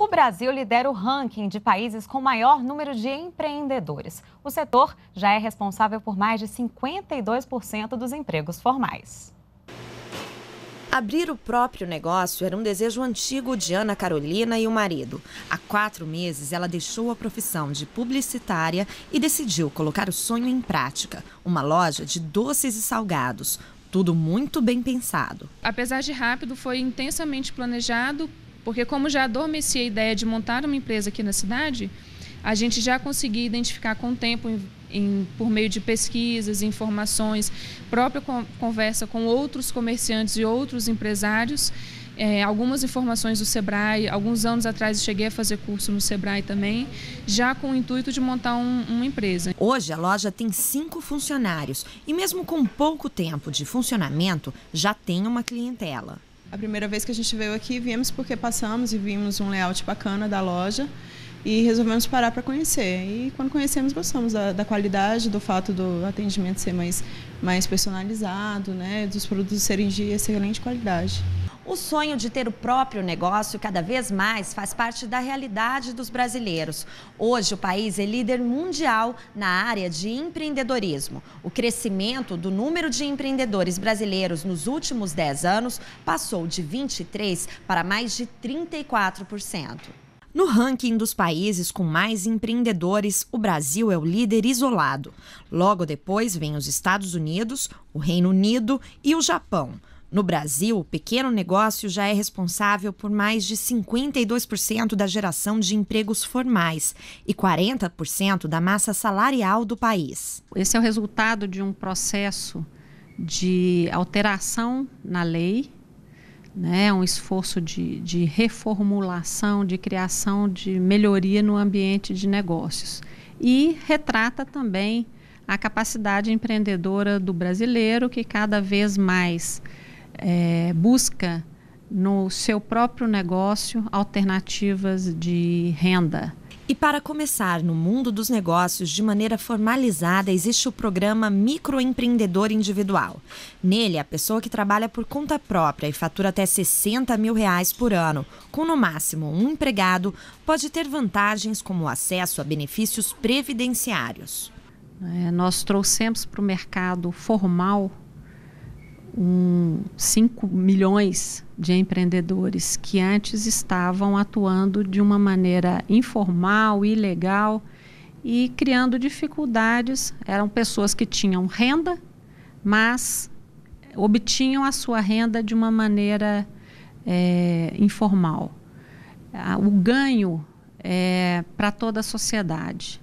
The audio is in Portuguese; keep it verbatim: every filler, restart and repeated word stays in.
O Brasil lidera o ranking de países com maior número de empreendedores. O setor já é responsável por mais de cinquenta e dois por cento dos empregos formais. Abrir o próprio negócio era um desejo antigo de Ana Carolina e o marido. Há quatro meses, ela deixou a profissão de publicitária e decidiu colocar o sonho em prática. Uma loja de doces e salgados. Tudo muito bem pensado. Apesar de rápido, foi intensamente planejado, porque como já adormecia a ideia de montar uma empresa aqui na cidade, a gente já conseguia identificar com o tempo, em, em, por meio de pesquisas, informações, própria conversa com outros comerciantes e outros empresários, é, algumas informações do Sebrae. Alguns anos atrás cheguei a fazer curso no Sebrae também, já com o intuito de montar um, uma empresa. Hoje a loja tem cinco funcionários e mesmo com pouco tempo de funcionamento, já tem uma clientela. A primeira vez que a gente veio aqui, viemos porque passamos e vimos um layout bacana da loja e resolvemos parar para conhecer. E quando conhecemos, gostamos da, da qualidade, do fato do atendimento ser mais, mais personalizado, né, dos produtos serem de excelente qualidade. O sonho de ter o próprio negócio cada vez mais faz parte da realidade dos brasileiros. Hoje, o país é líder mundial na área de empreendedorismo. O crescimento do número de empreendedores brasileiros nos últimos dez anos passou de vinte e três por cento para mais de trinta e quatro por cento. No ranking dos países com mais empreendedores, o Brasil é o líder isolado. Logo depois vem os Estados Unidos, o Reino Unido e o Japão. No Brasil, o pequeno negócio já é responsável por mais de cinquenta e dois por cento da geração de empregos formais e quarenta por cento da massa salarial do país. Esse é o resultado de um processo de alteração na lei, né? Um esforço de, de reformulação, de criação de melhoria no ambiente de negócios. E retrata também a capacidade empreendedora do brasileiro, que cada vez mais É, busca no seu próprio negócio alternativas de renda. E para começar no mundo dos negócios de maneira formalizada, existe o programa Microempreendedor Individual. Nele, a pessoa que trabalha por conta própria e fatura até sessenta mil reais por ano, com no máximo um empregado, pode ter vantagens como o acesso a benefícios previdenciários. É, nós trouxemos para o mercado formal Um, cinco milhões de empreendedores que antes estavam atuando de uma maneira informal, ilegal e criando dificuldades. Eram pessoas que tinham renda, mas obtinham a sua renda de uma maneira é, informal. O ganho é para toda a sociedade.